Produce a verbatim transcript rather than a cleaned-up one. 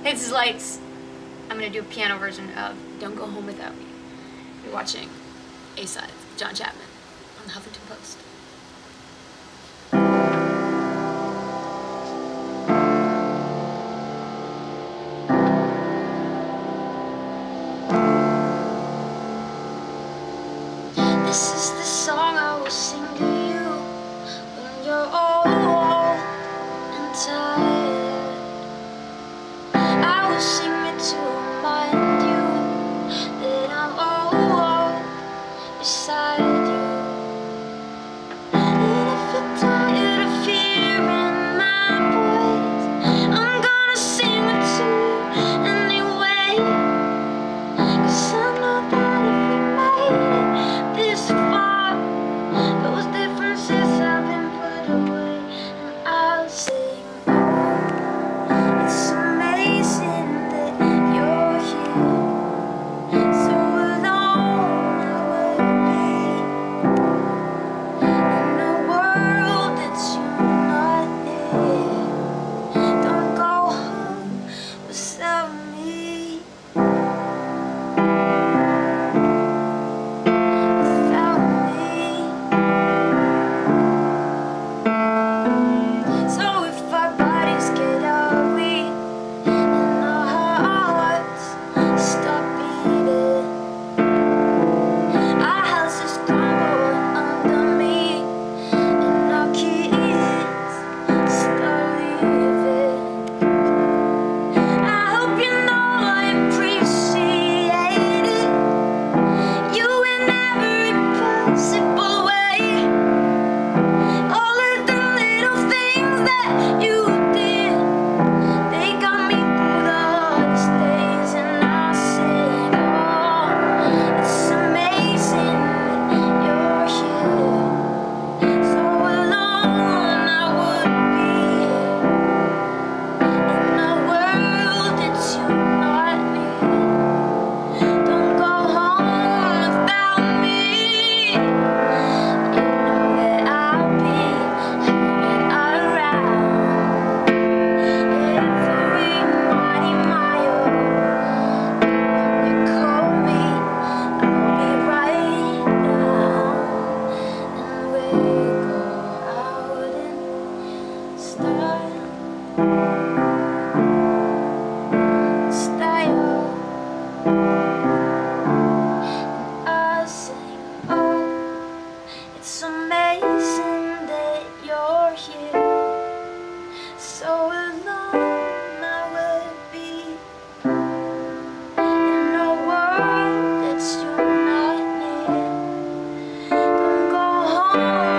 Hey, this is Lights. I'm going to do a piano version of Don't Go Home Without Me. You're watching A-Sides, John Chattman on the Huffington Post. This is the song I will sing to you when you're old and tired. I will sing it to remind you that I'm old beside you. And if you're tired of hearing my voice, I'm gonna sing it to you anyway. 'Cause I know that if we made it this far, those differences have been put away. And I'll sing, oh, it's amazing that you're here. So alone I would be in a world that's united. Don't go home without me. Without me. So if our bodies get ugly and our hearts stop beating, our house is crumbling under me and our kids start leaving. I hope you know I appreciate it, you in every possible way. All of the little things that you did, they got me through the hardest days. And I said, oh, it's amazing that you're here. So alone I would be in a world that's united. Don't go home without me. You know that I'll be hanging around every mighty mile. You call me, I'll be right down. And we go out in style, style. And I sing, oh, it's amazing that you're here. So alone I would be in a world that's united. Don't go home